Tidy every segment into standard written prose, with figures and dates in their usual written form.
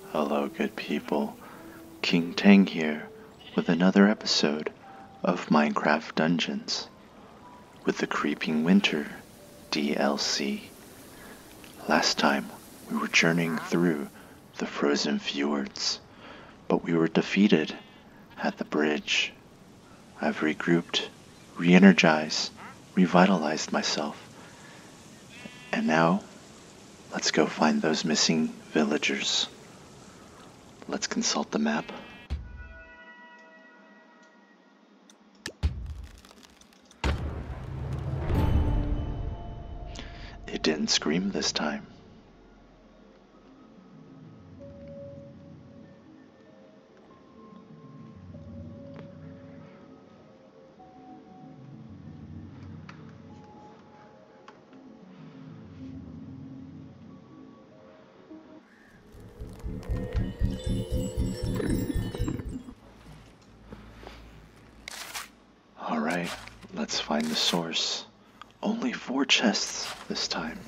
Hello, good people. King Tang here with another episode of Minecraft Dungeons with the Creeping Winter DLC. Last time we were journeying through the Frozen Fjords, but we were defeated at the bridge. I've regrouped, re-energized, revitalized myself, and now let's go find those missing villagers. Let's consult the map. It didn't scream this time. Alright, let's find the source. Only 4 chests this time.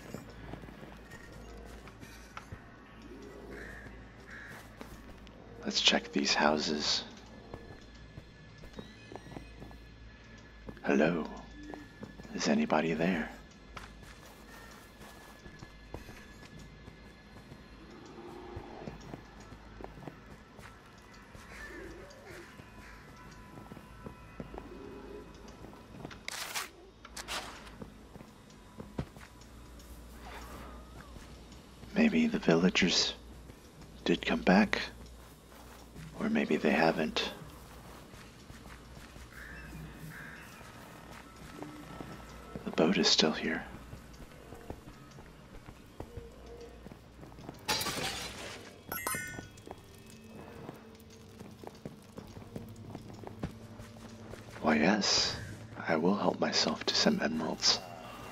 Let's check these houses. Hello? Is anybody there? Maybe the villagers did come back, or maybe they haven't. The boat is still here. Why yes, I will help myself to some emeralds.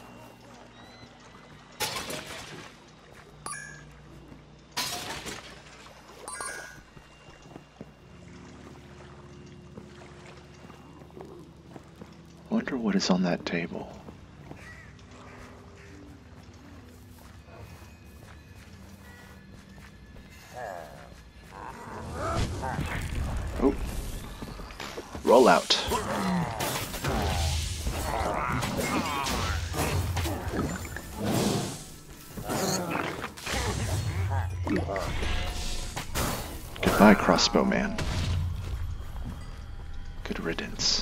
Wonder what is on that table. Oh, roll out. Goodbye, crossbow man. Good riddance.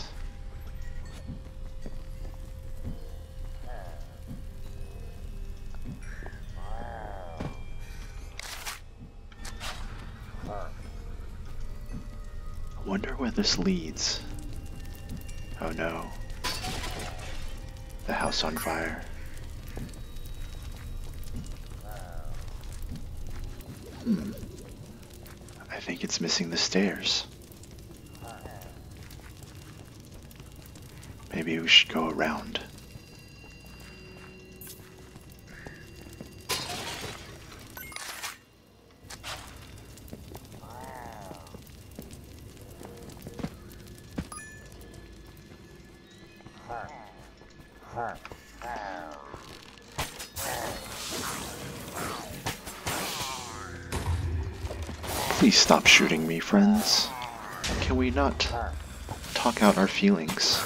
Wonder where this leads. Oh no. The house on fire. I think it's missing the stairs. Maybe we should go around. Please stop shooting me, friends. Can we not talk out our feelings?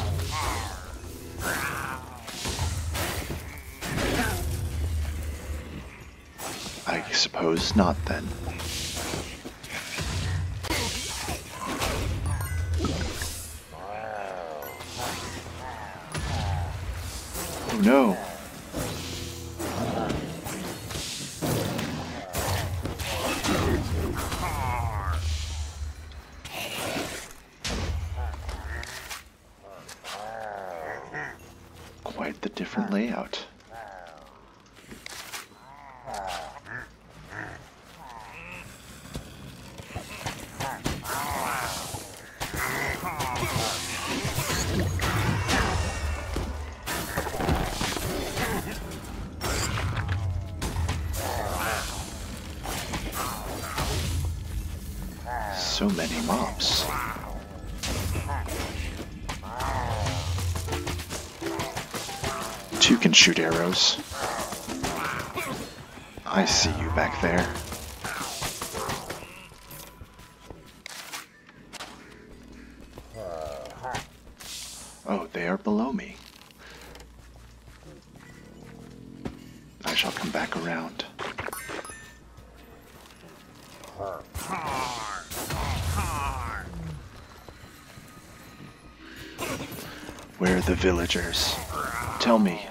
I suppose not, then. Oh no. Quite the different layout. So many mobs. Two can shoot arrows. I see you back there. they are below me. I shall come back around. Where are the villagers? Tell me.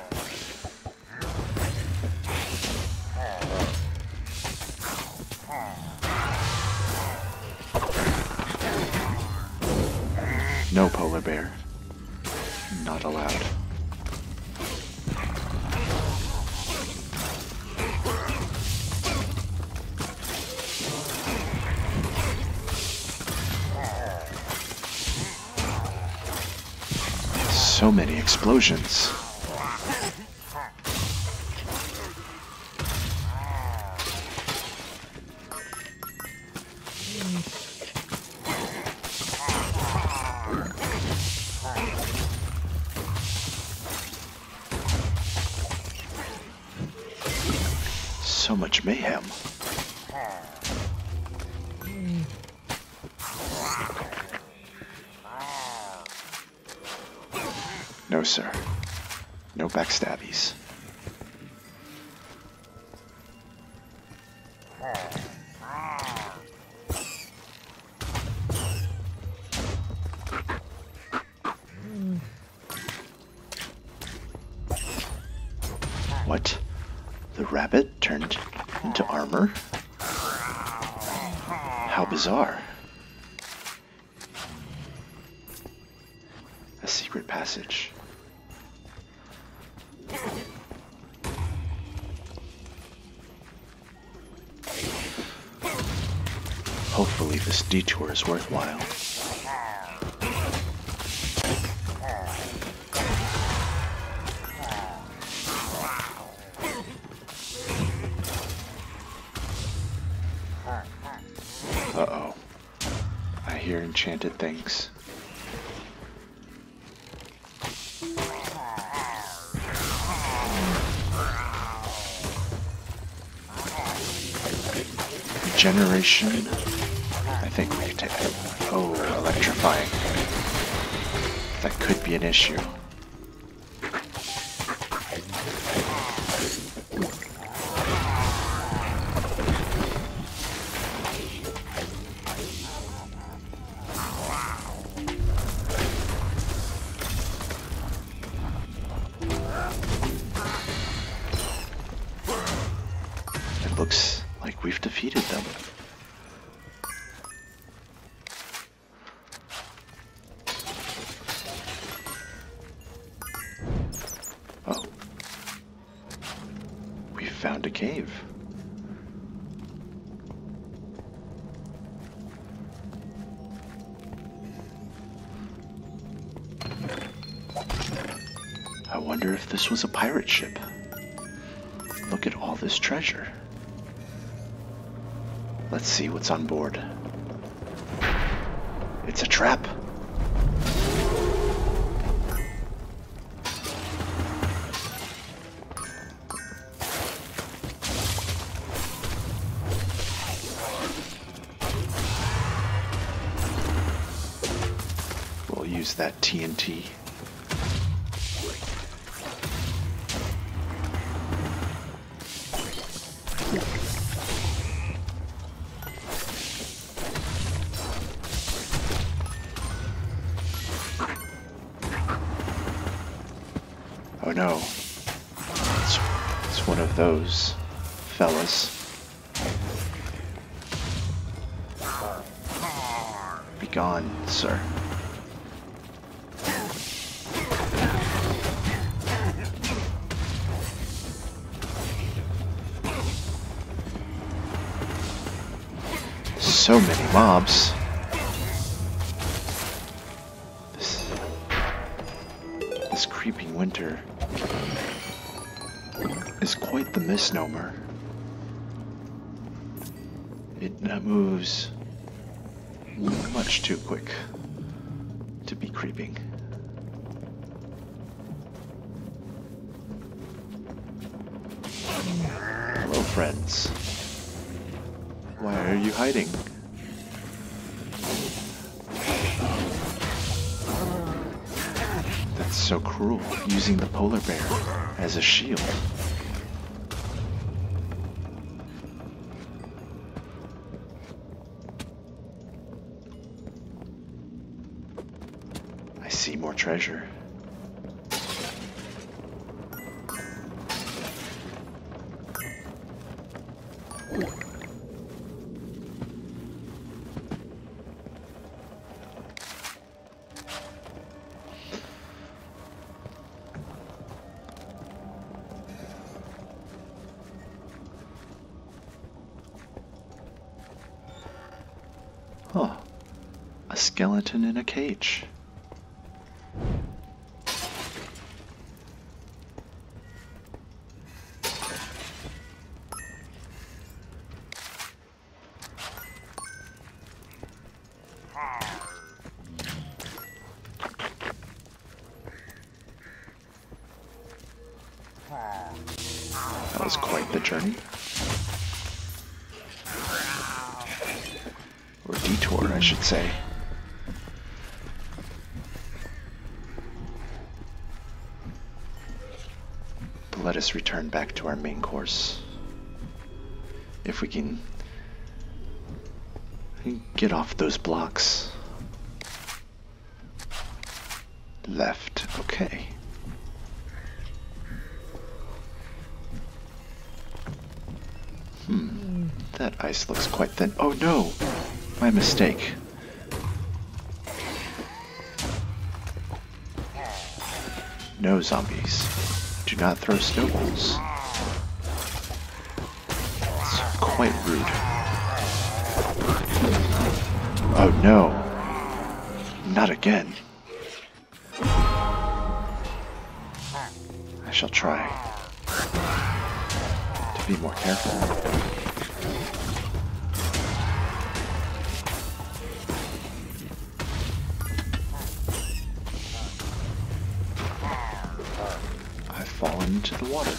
No, polar bear. Not allowed. So many explosions. So much mayhem. No, sir. No backstabbies. What? The rabbit turned into armor? How bizarre. A secret passage. Hopefully this detour is worthwhile. Uh-oh. I hear enchanted things. Regeneration. I think we can take it. Oh, electrifying. That could be an issue. It looks like we've defeated them. Oh. We found a cave. I wonder if this was a pirate ship. Look at all this treasure. Let's see what's on board. It's a trap. We'll use that TNT. Oh no, it's one of those fellas. Be gone, sir. So many mobs. This creeping winter is quite the misnomer. It moves much too quick to be creeping. Hello, friends. Why are you hiding? That's so cruel, using the polar bear as a shield. I see more treasure. Oh, a skeleton in a cage. That was quite the journey. Or detour, I should say. But let us return back to our main course. If we can get off those blocks. Left, okay. That ice looks quite thin. Oh no! My mistake. No, zombies. Do not throw snowballs. It's quite rude. Oh no! Not again. I shall try to be more careful. Fallen into the water.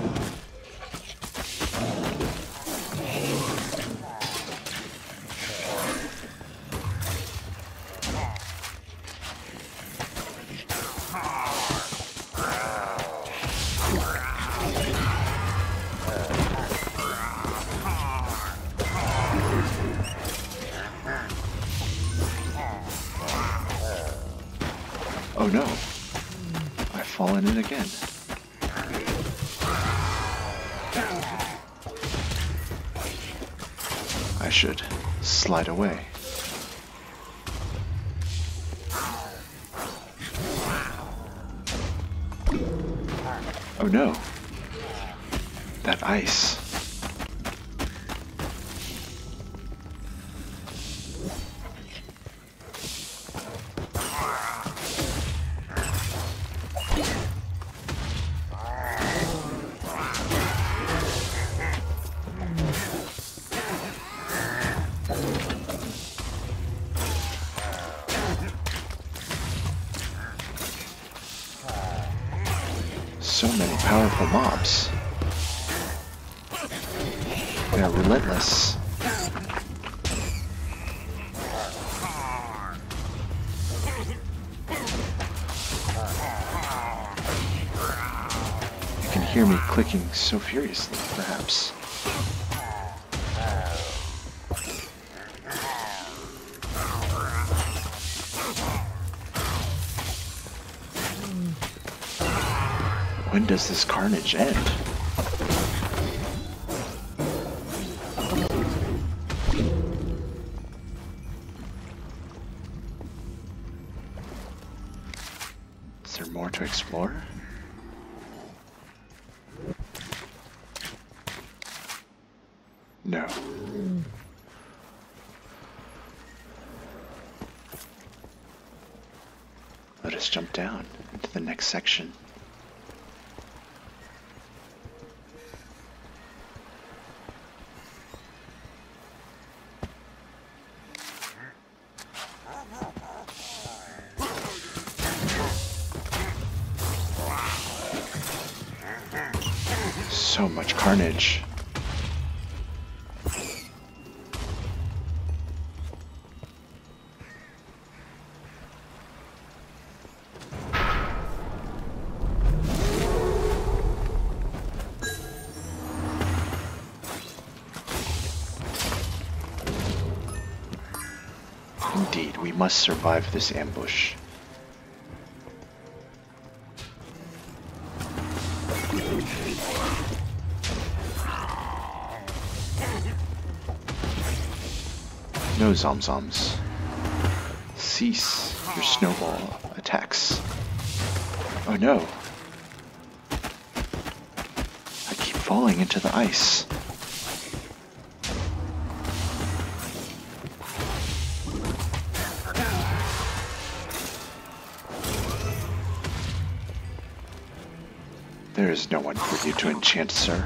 Oh no, I've fallen in again. I should slide away. Oh no, that ice. So many powerful mobs. They're relentless. You can hear me clicking so furiously, perhaps. When does this carnage end? Is there more to explore? No. Let us jump down into the next section. So much carnage. Indeed, we must survive this ambush. No, Zomzoms. Cease your snowball attacks. Oh no. I keep falling into the ice. There is no one for you to enchant, sir.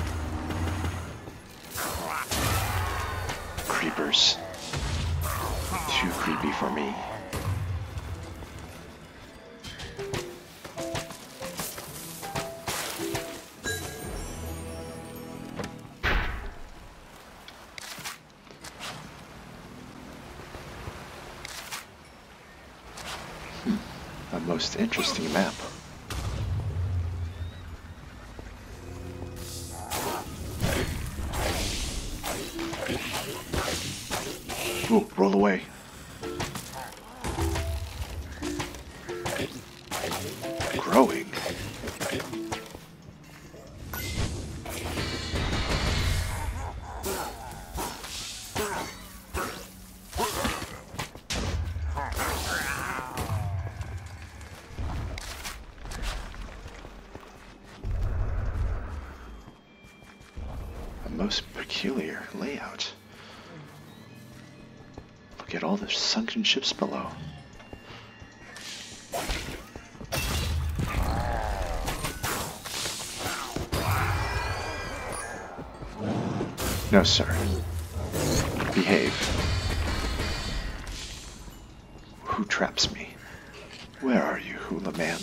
Creepers. Too creepy for me. A most interesting map. Ooh, roll away. Growing. A most peculiar layout. Look at all the sunken ships below. No, sir. Behave. Who traps me? Where are you, hula man?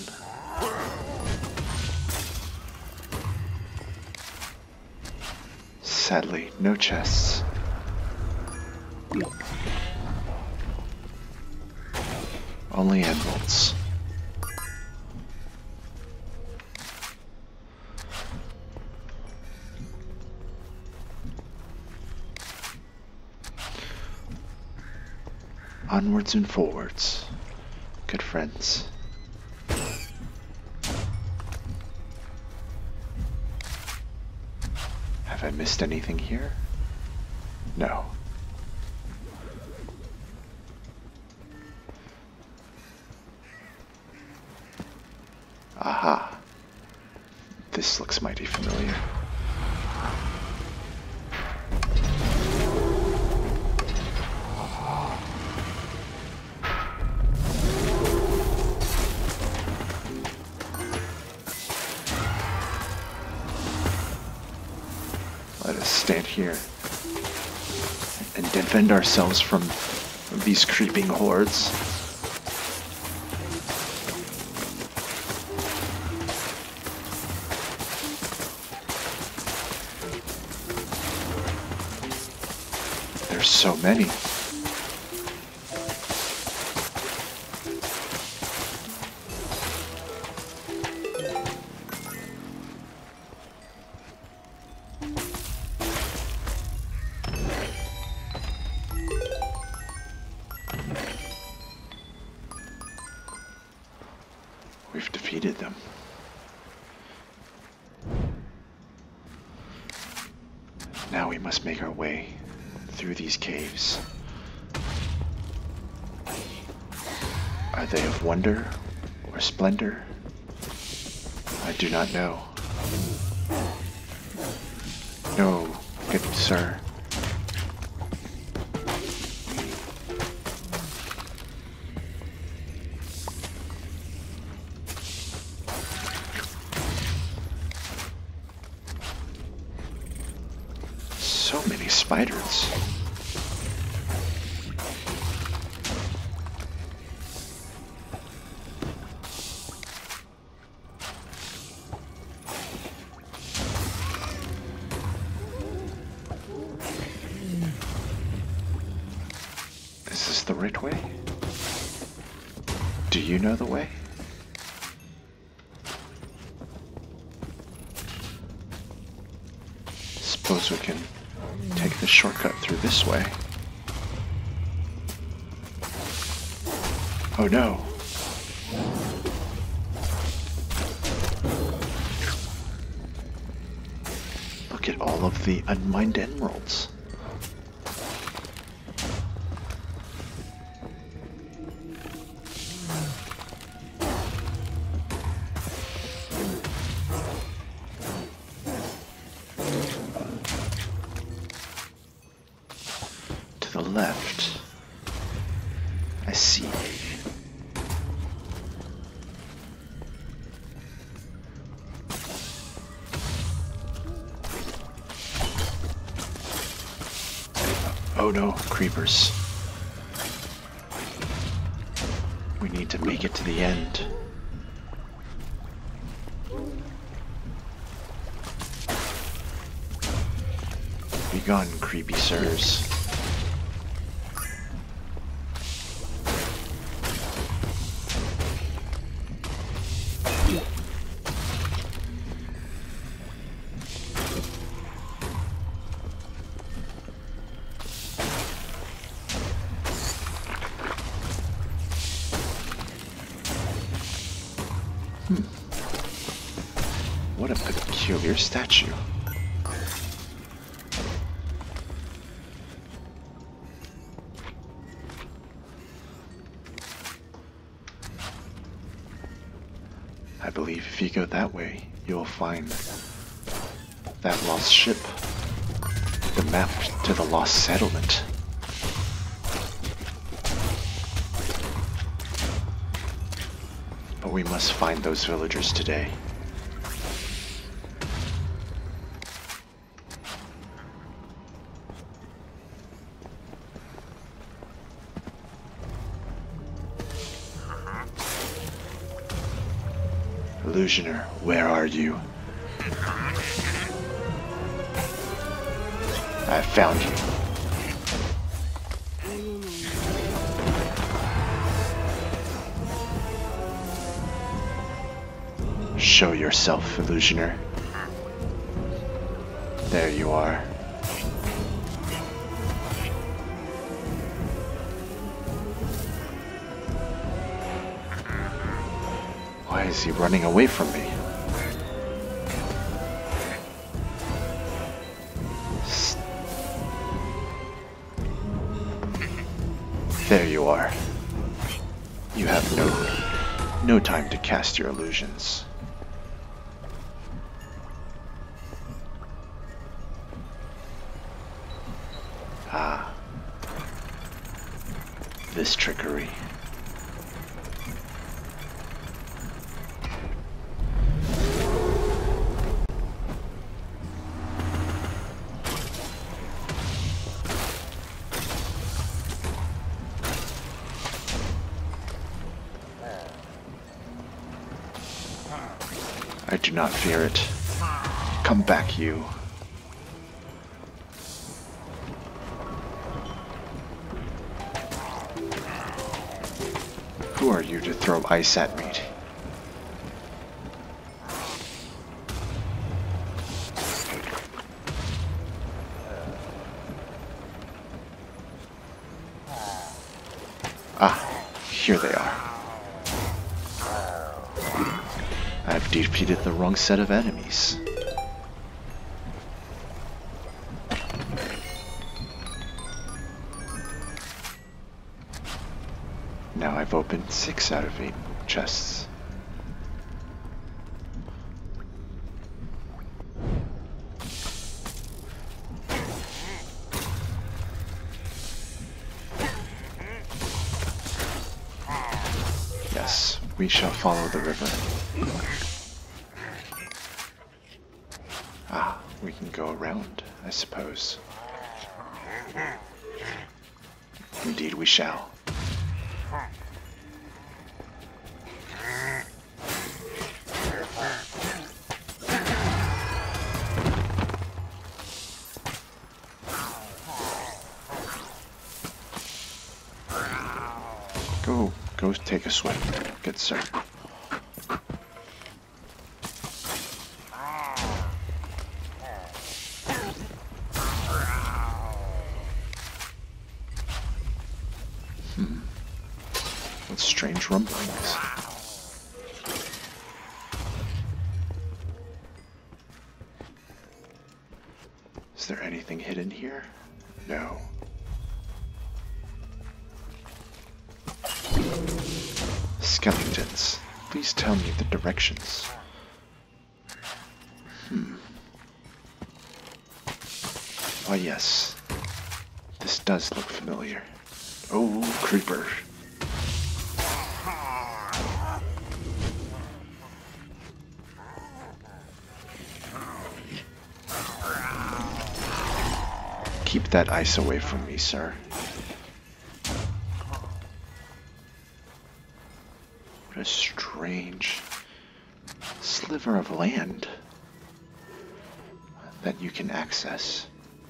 Sadly, no chests. Only emeralds. Onwards and forwards, good friends. Have I missed anything here? No. Aha. This looks mighty familiar. Let us stand here and defend ourselves from these creeping hordes. There's so many. We've defeated them. Now we must make our way through these caves. Are they of wonder or splendor? I do not know. No, good sir. So many spiders. Is this the right way? Do you know the way? Suppose we can take the shortcut through this way. Oh no. Look at all of the unmined emeralds. To the left, I see. Oh no, creepers. We need to make it to the end. Be gone, creepy sirs. What a peculiar statue. I believe if you go that way, you'll find that lost ship, the map to the lost settlement. But we must find those villagers today. Illusioner, where are you? I found you. Show yourself, Illusioner. There you are. Why is he running away from me? There you are. You have no time to cast your illusions. Ah. This trickery. I do not fear it. Come back, you. Who are you to throw ice at me? Ah, here they are. I've defeated the wrong set of enemies. Now I've opened 6 out of 8 chests. Yes, we shall follow the river. Ah, we can go around, I suppose. Indeed we shall. Go take a swim, good sir. Let's strange rumblings. Is there anything hidden here? No. Skeletons, please tell me the directions. Why, yes. This does look familiar. Oh, creeper. Keep that ice away from me, sir. What a strange sliver of land that you can access.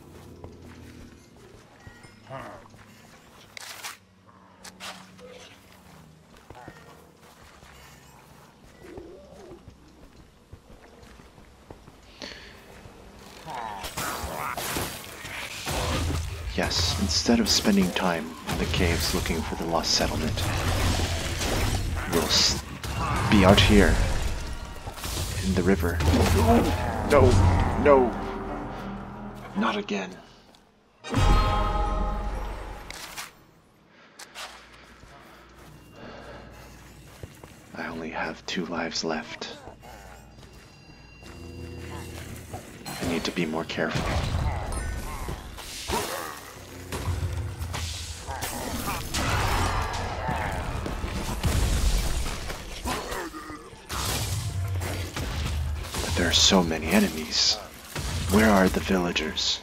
Yes, instead of spending time in the caves looking for the lost settlement, we'll be out here in the river. No, no, not again. I only have 2 lives left. I need to be more careful. There are so many enemies. Where are the villagers?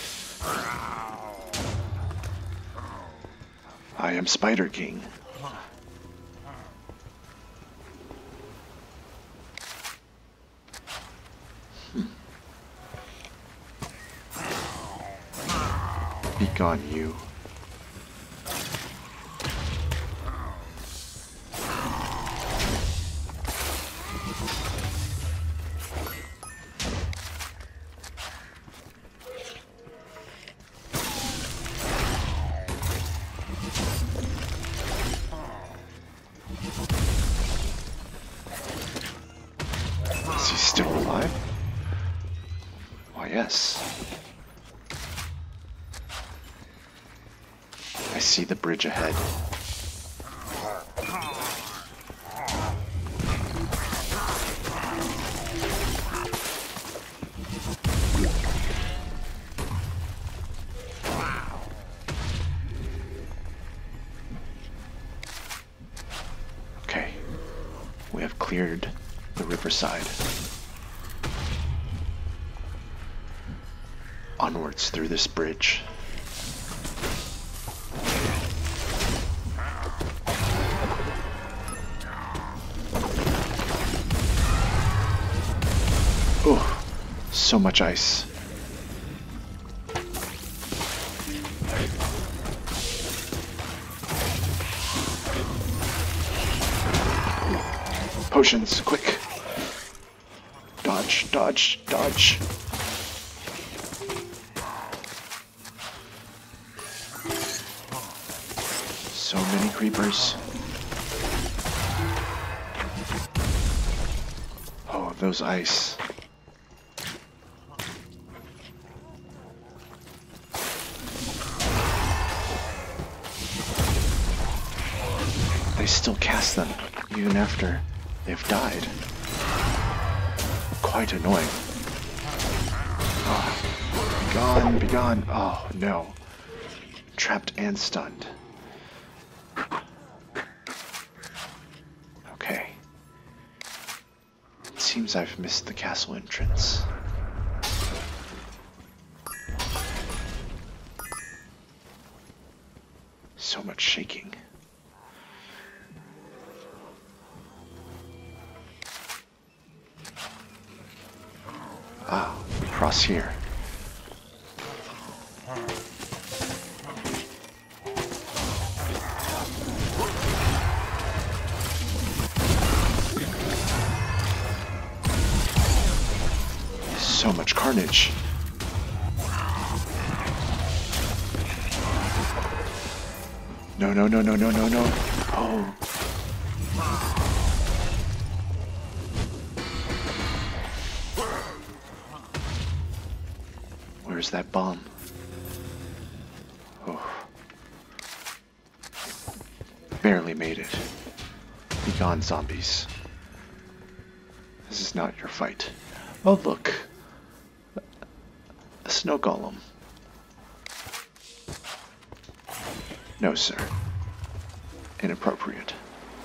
I am Spider King. Be gone, you. Is he still alive? Why, yes. I see the bridge ahead. Okay, we have cleared the riverside. Onwards through this bridge. Oh, so much ice. Potions, quick. Dodge, dodge, dodge. So many creepers. Oh, those ice. They still cast them, even after they've died. Quite annoying. Oh, be gone, be gone. Oh, no. Trapped and stunned. Okay. It seems I've missed the castle entrance. So much shaking. Ah, across here. So much carnage. No, no, no, no, no, no, no. Oh, that bomb. Oh. Barely made it. Be gone, zombies. This is not your fight. Oh, look. A snow golem. No, sir. Inappropriate.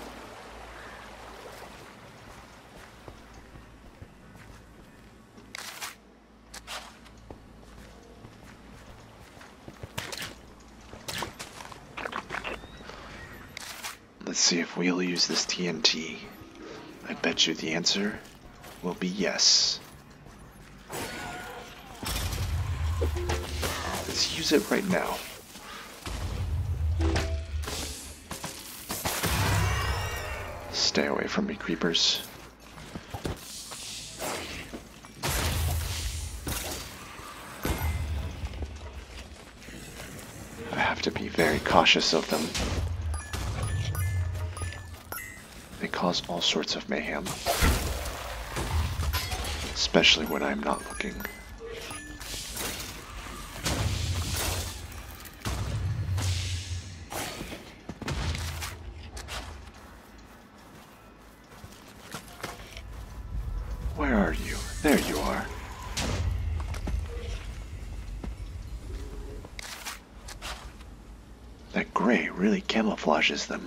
Let's see if we'll use this TNT. I bet you the answer will be yes. Let's use it right now. Stay away from me, creepers. I have to be very cautious of them. They cause all sorts of mayhem, especially when I'm not looking. Where are you? There you are. That gray really camouflages them.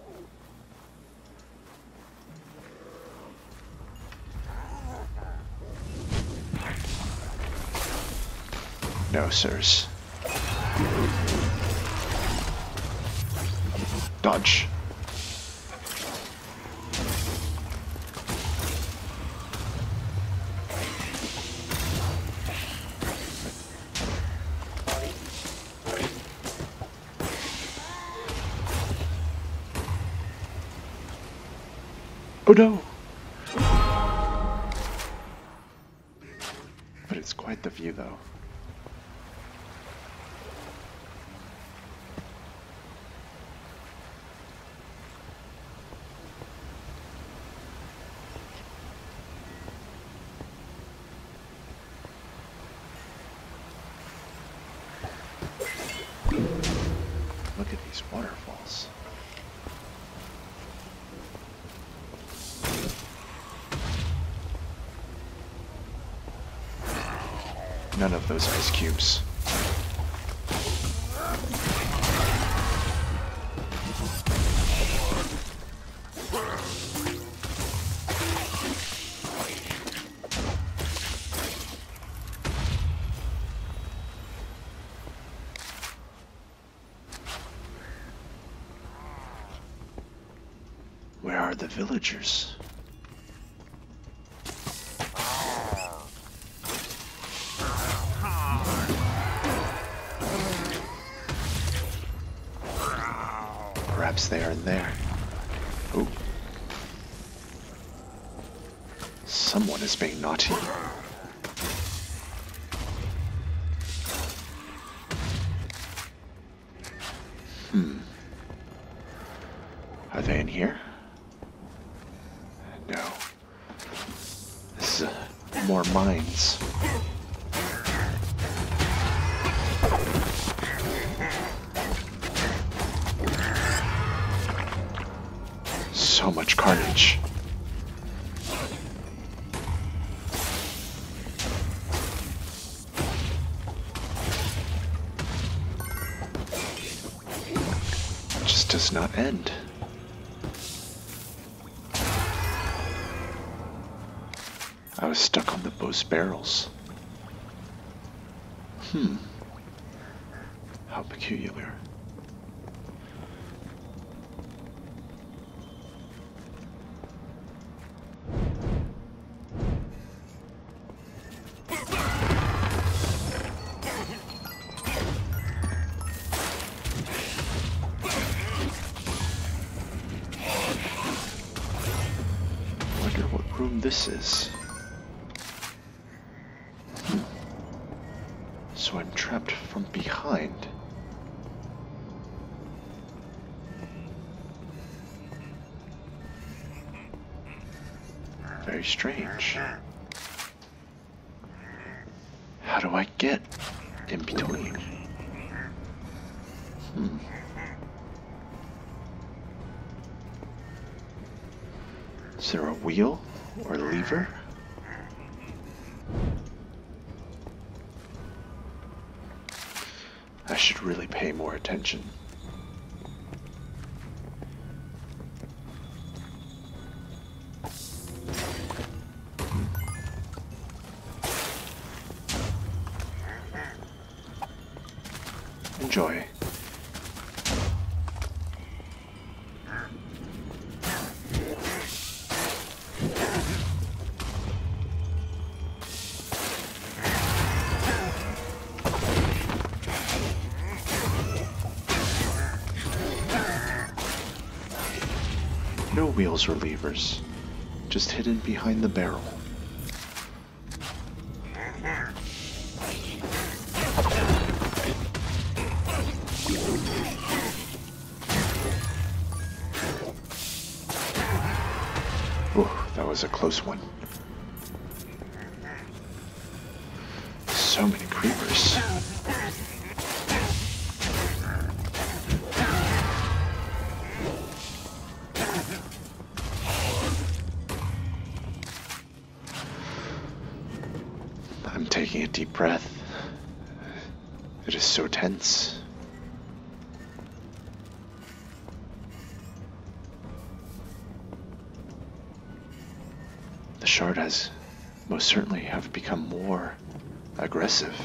No, sirs. Dodge. Oh no! But it's quite the view, though. Look at these waterfalls. None of those ice cubes. Where are the villagers? Perhaps they are there. Oh. Someone is being naughty. Are they in here? No. This is more mines. So much carnage. It just does not end. I was stuck on the bow's barrels. How peculiar. Wonder what room this is. So I'm trapped from behind. Very strange. How do I get in between. Is there a wheel or lever? I should really pay more attention. Enjoy. No wheels or levers, just hidden behind the barrel. Oh, that was a close one. So many creepers. I'm taking a deep breath. It is so tense. The shard has most certainly have become more aggressive.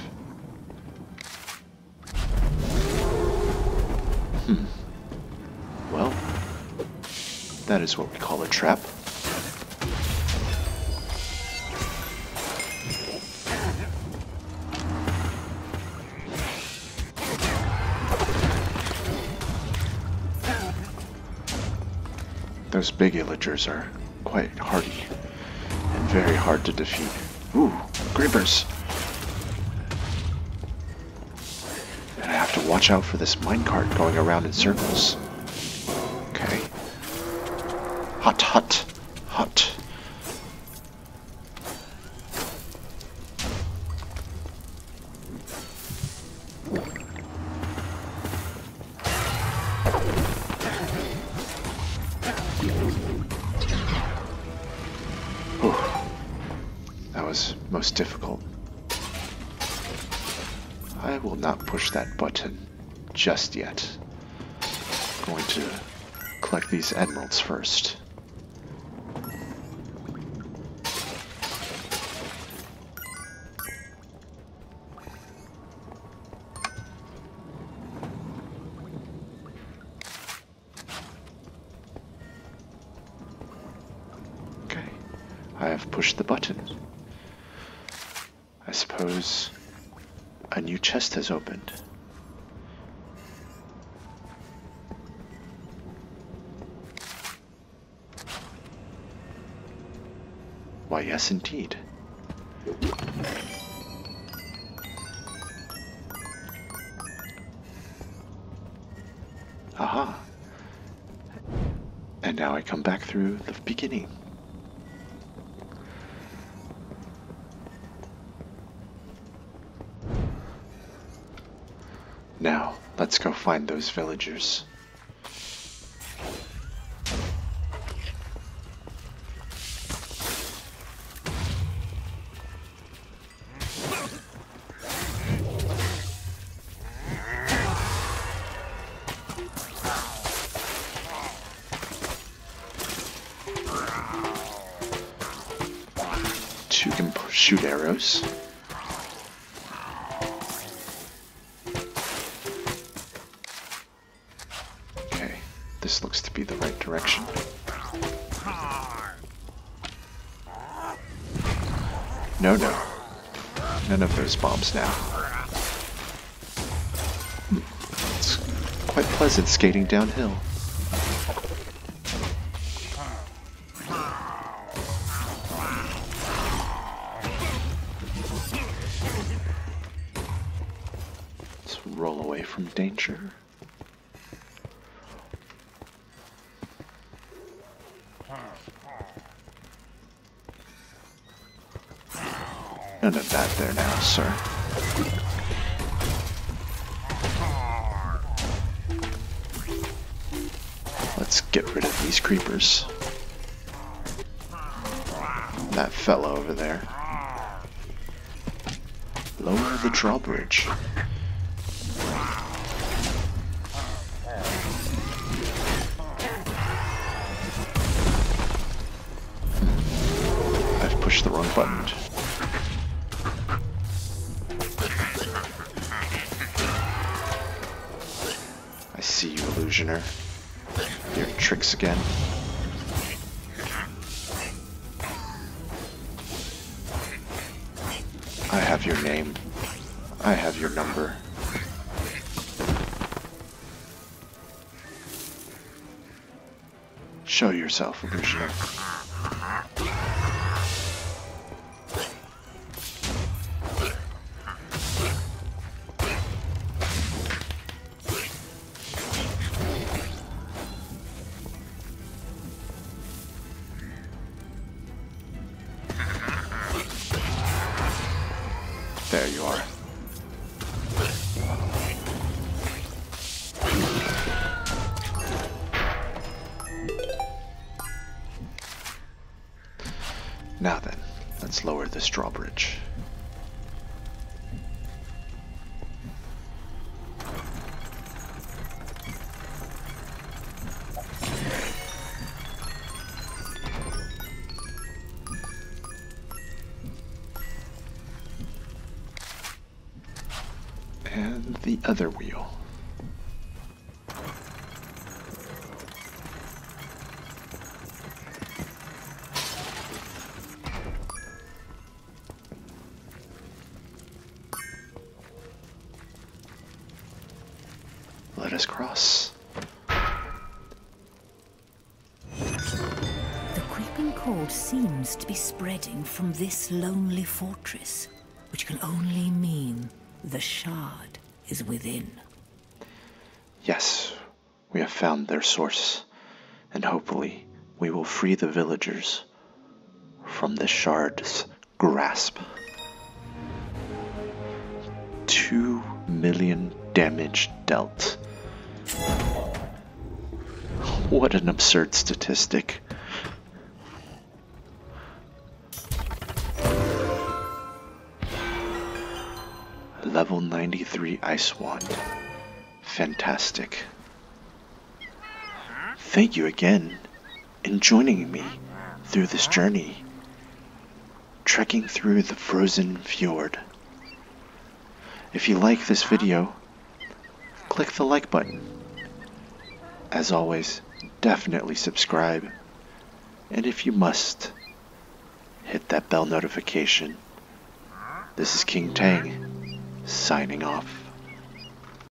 Well, that is what we call a trap. Those big illagers are quite hardy and very hard to defeat. Ooh, creepers! And I have to watch out for this minecart going around in circles. Okay. Hot, hot, hot. Was most difficult. I will not push that button just yet. I'm going to collect these emeralds first. Okay, I have pushed the button. I suppose a new chest has opened. Why, yes, indeed. Aha. And now I come back through the beginning. Now, let's go find those villagers. Two can shoot arrows. This looks to be the right direction. No, no. None of those bombs now. It's quite pleasant skating downhill. Let's roll away from danger. None of that there now, sir. Let's get rid of these creepers. That fella over there. Lower the drawbridge. I've pushed the wrong button. I see you, illusioner. Your tricks again. I have your name. I have your number. Show yourself, illusioner. There you are. Now then, let's lower this drawbridge. And the other wheel. Let us cross. The creeping cold seems to be spreading from this lonely fortress, which can only mean the shard is within. Yes, we have found their source, and hopefully we will free the villagers from the shard's grasp. 2 million damage dealt. What an absurd statistic. Level 93 Ice Wand. Fantastic. Thank you again in joining me through this journey, trekking through the Frozen Fjord. If you like this video, click the like button. As always, definitely subscribe. And if you must, hit that bell notification. This is King Tang, signing off.